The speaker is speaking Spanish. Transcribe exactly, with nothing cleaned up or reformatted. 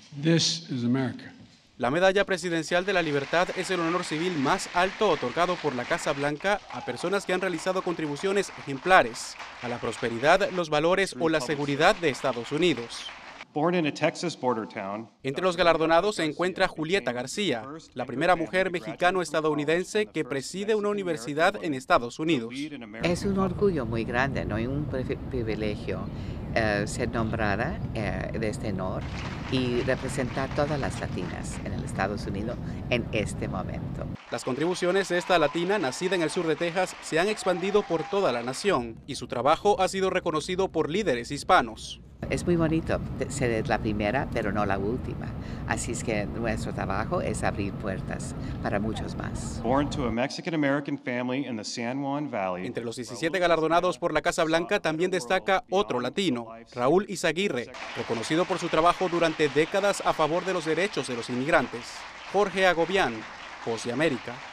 This is America. La Medalla Presidencial de la Libertad es el honor civil más alto otorgado por la Casa Blanca a personas que han realizado contribuciones ejemplares a la prosperidad, los valores o la seguridad de Estados Unidos. Entre los galardonados se encuentra Julieta García, la primera mujer mexicano-estadounidense que preside una universidad en Estados Unidos. Es un orgullo muy grande, no hay un privilegio eh, ser nombrada eh, de este honor y representar todas las latinas en el Estados Unidos en este momento. Las contribuciones de esta latina, nacida en el sur de Texas, se han expandido por toda la nación y su trabajo ha sido reconocido por líderes hispanos. Es muy bonito ser la primera, pero no la última. Así es que nuestro trabajo es abrir puertas para muchos más. Entre los diecisiete galardonados por la Casa Blanca también destaca otro latino, Raúl Izaguirre, reconocido por su trabajo durante décadas a favor de los derechos de los inmigrantes. Jorge Agobián, Voz de América.